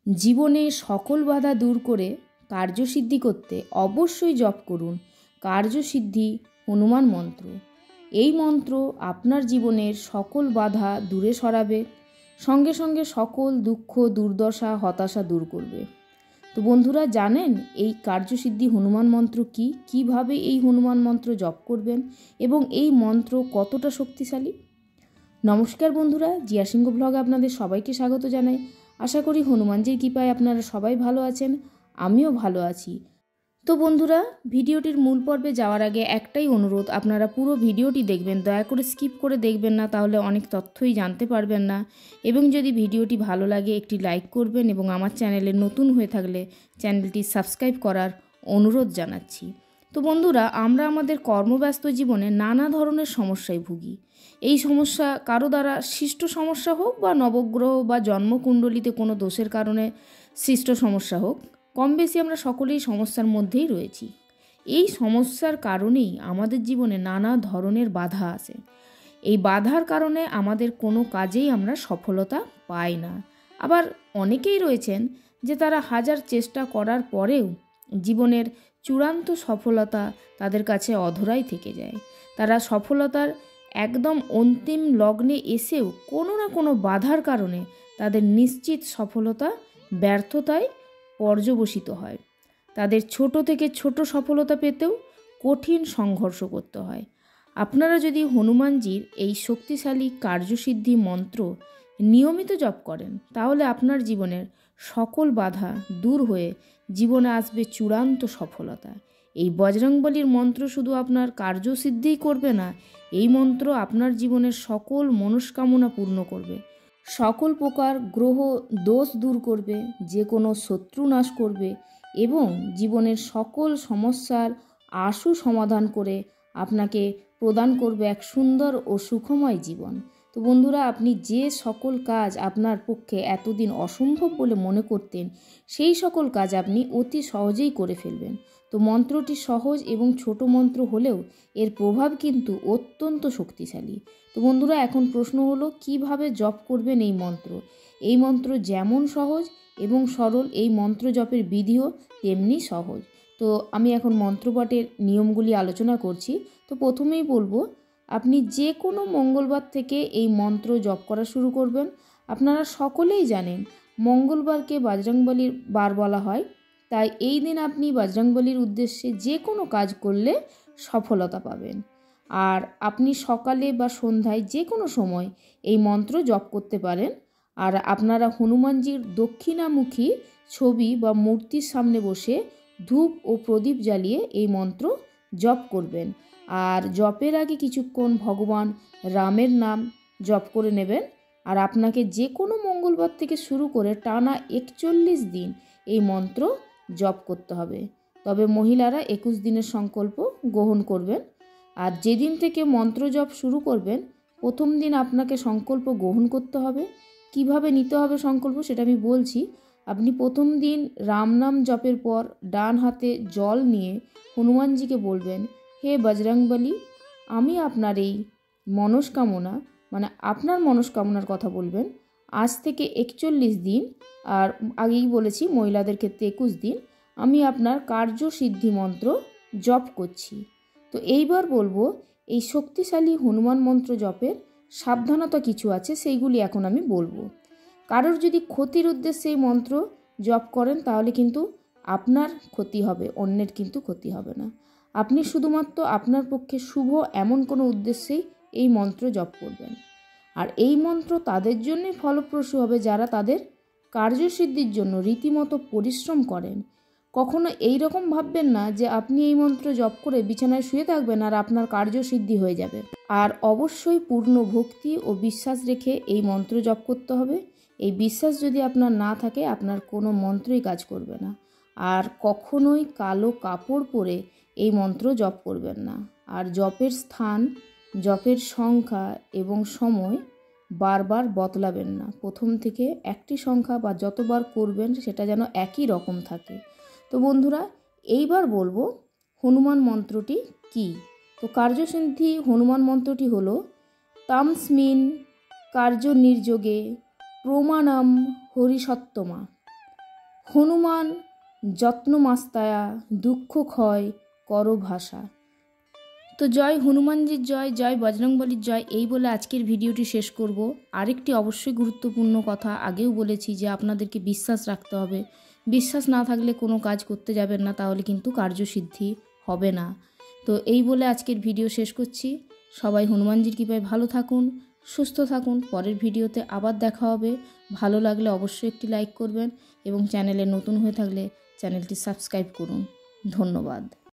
জীবনে সকল বাধা দূর করে কার্যসিদ্ধি করতে অবশ্যই জপ করুন কার্যসিদ্ধি হনুমান মন্ত্র। এই মন্ত্র আপনার জীবনের সকল বাধা দূরে সরাবে, সঙ্গে সঙ্গে সকল দুঃখ দুর্দশা হতাশা দূর করবে। তো বন্ধুরা, জানেন এই কার্যসিদ্ধি হনুমান মন্ত্র কি, কিভাবে এই হনুমান মন্ত্র জপ করবেন এবং এই মন্ত্র কতটা শক্তিশালী? নমস্কার বন্ধুরা, জিয়া সিংহ ব্লগে আপনাদের সবাইকে স্বাগত জানাই। আশা করি হনুমানজির কৃপায় আপনারা সবাই ভালো আছেন, আমিও ভালো আছি। তো বন্ধুরা, ভিডিওটির মূল পর্বে যাওয়ার আগে একটাই অনুরোধ, আপনারা পুরো ভিডিওটি দেখবেন, দয়া করে স্কিপ করে দেখবেন না, তাহলে অনেক তথ্যই জানতে পারবেন না। এবং যদি ভিডিওটি ভালো লাগে একটি লাইক করবেন এবং আমার চ্যানেলে নতুন হয়ে থাকলে চ্যানেলটি সাবস্ক্রাইব করার অনুরোধ জানাচ্ছি। তো বন্ধুরা, আমরা আমাদের কর্মব্যস্ত জীবনে নানা ধরনের সমস্যায় ভুগি। এই সমস্যা কারো দ্বারা সৃষ্ট সমস্যা হোক বা নবগ্রহ বা জন্মকুণ্ডলিতে কোনো দোষের কারণে সৃষ্ট সমস্যা হোক, কম বেশি আমরা সকলেই সমস্যার মধ্যেই রয়েছি। এই সমস্যার কারণেই আমাদের জীবনে নানা ধরনের বাধা আসে। এই বাধার কারণে আমাদের কোনো কাজেই আমরা সফলতা পাই না। আবার অনেকেই রয়েছেন যে তারা হাজার চেষ্টা করার পরেও জীবনের চূড়ান্ত সফলতা তাদের কাছে অধরাই থেকে যায়। তারা সফলতার একদম অন্তিম লগ্নে এসেও কোনো না কোনো বাধার কারণে তাদের নিশ্চিত সফলতা ব্যর্থতায় পর্যবসিত হয়। তাদের ছোট থেকে ছোট সফলতা পেতেও কঠিন সংঘর্ষ করতে হয়। আপনারা যদি হনুমানজির এই শক্তিশালী কার্যসিদ্ধি মন্ত্র নিয়মিত জপ করেন, তাহলে আপনার জীবনের সকল বাধা দূর হয়ে জীবনে আসবে চূড়ান্ত সফলতা। এই বজরংবলীর মন্ত্র শুধু আপনার কার্যসিদ্ধিই করবে না, এই মন্ত্র আপনার জীবনের সকল মনস্কামনা পূর্ণ করবে, সকল প্রকার গ্রহ দোষ দূর করবে, যে কোনো শত্রু নাশ করবে এবং জীবনের সকল সমস্যার আশু সমাধান করে আপনাকে প্রদান করবে এক সুন্দর ও সুখময় জীবন। তো বন্ধুরা, আপনি যে সকল কাজ আপনার পক্ষে এতদিন অসম্ভব বলে মনে করতেন, সেই সকল কাজ আপনি অতি সহজেই করে ফেলবেন। তো মন্ত্রটি সহজ এবং ছোট মন্ত্র হলেও এর প্রভাব কিন্তু অত্যন্ত শক্তিশালী। তো বন্ধুরা, এখন প্রশ্ন হলো কিভাবে জপ করবেন এই মন্ত্র। এই মন্ত্র যেমন সহজ এবং সরল, এই মন্ত্র জপের বিধিও তেমনি সহজ। তো আমি এখন মন্ত্রপাঠের নিয়মগুলি আলোচনা করছি। তো প্রথমেই বলবো, আপনি যে কোনো মঙ্গলবার থেকে এই মন্ত্র জপ করা শুরু করবেন। আপনারা সকলেই জানেন মঙ্গলবারকে বজরংবলীর বার বলা হয়, তাই এই দিন আপনি বজরংবলীর উদ্দেশ্যে যে কোনো কাজ করলে সফলতা পাবেন। আর আপনি সকালে বা সন্ধ্যায় যে কোনো সময় এই মন্ত্র জপ করতে পারেন। আর আপনারা হনুমানজির দক্ষিণামুখী ছবি বা মূর্তির সামনে বসে ধূপ ও প্রদীপ জ্বালিয়ে এই মন্ত্র জপ করবেন। আর জপের আগে কিছুক্ষণ ভগবান রামের নাম জপ করে নেবেন। আর আপনাকে যে কোনো মঙ্গলবার থেকে শুরু করে টানা 41 দিন এই মন্ত্র জপ করতে হবে। তবে মহিলারা 21 দিনের সংকল্প গ্রহণ করবেন। আর যেদিন থেকে মন্ত্র জপ শুরু করবেন, প্রথম দিন আপনাকে সংকল্প গ্রহণ করতে হবে। কিভাবে নিতে হবে সংকল্প সেটা আমি বলছি। আপনি প্রথম দিন রাম নাম জপের পর ডান হাতে জল নিয়ে হনুমানজিকে বলবেন, হে বজরংবলী, আমি আপনার এই মনস্কামনা, মানে আপনার মনস্কামনার কথা বলবেন, আজ থেকে 41 দিন, আর আগেই বলেছি মহিলাদের ক্ষেত্রে 21 দিন, আমি আপনার কার্যসিদ্ধি মন্ত্র জপ করছি। তো এইবার বলবো, এই শক্তিশালী হনুমান মন্ত্র জপের সাবধানতা কিছু আছে, সেইগুলি এখন আমি বলবো। কারোর যদি ক্ষতির উদ্দেশ্যে এই মন্ত্র জপ করেন, তাহলে কিন্তু আপনার ক্ষতি হবে, অন্যের কিন্তু ক্ষতি হবে না। আপনি শুধুমাত্র আপনার পক্ষে শুভ এমন কোনো উদ্দেশ্যেই এই মন্ত্র জপ করবেন। আর এই মন্ত্র তাদের জন্যই ফলপ্রসূ হবে যারা তাদের কার্যসিদ্ধির জন্য রীতিমতো পরিশ্রম করেন। কখনো এই রকম ভাববেন না যে আপনি এই মন্ত্র জপ করে বিছানায় শুয়ে থাকবেন আর আপনার কার্যসিদ্ধি হয়ে যাবে। আর অবশ্যই পূর্ণ ভক্তি ও বিশ্বাস রেখে এই মন্ত্র জপ করতে হবে। এই বিশ্বাস যদি আপনার না থাকে, আপনার কোনো মন্ত্রই কাজ করবে না। আর কখনোই কালো কাপড় পরে এই মন্ত্র জপ করবেন না। আর জপের স্থান, জপের সংখ্যা এবং সময় বারবার বদলাবেন না। প্রথম থেকে একটি সংখ্যা বা যতবার করবেন সেটা যেন একই রকম থাকে। তো বন্ধুরা, এইবার বলবো হনুমান মন্ত্রটি কি। তো কার্যসিদ্ধি হনুমান মন্ত্রটি হলো তামস্মিন কার্য নির্যোগে প্রমাণম হরিসত্তমা। হনুমান যত্নমাস্তায়া দুঃখ ক্ষয় কর ভাষা। তো জয় হনুমানজির জয়, জয় বজরংবলীর জয়। এই বলে আজকের ভিডিওটি শেষ করব। আরেকটি অবশ্যই গুরুত্বপূর্ণ কথা আগেও বলেছি যে আপনাদেরকে বিশ্বাস রাখতে হবে। বিশ্বাস না থাকলে কোনো কাজ করতে যাবেন না, তাহলে কিন্তু কার্যসিদ্ধি হবে না। তো এই বলে আজকের ভিডিও শেষ করছি। সবাই হনুমানজির কৃপায় ভালো থাকুন, সুস্থ থাকুন। পরের ভিডিওতে আবার দেখা হবে। ভালো লাগলে অবশ্যই একটি লাইক করবেন এবং চ্যানেলে নতুন হয়ে থাকলে চ্যানেলটি সাবস্ক্রাইব করুন। ধন্যবাদ।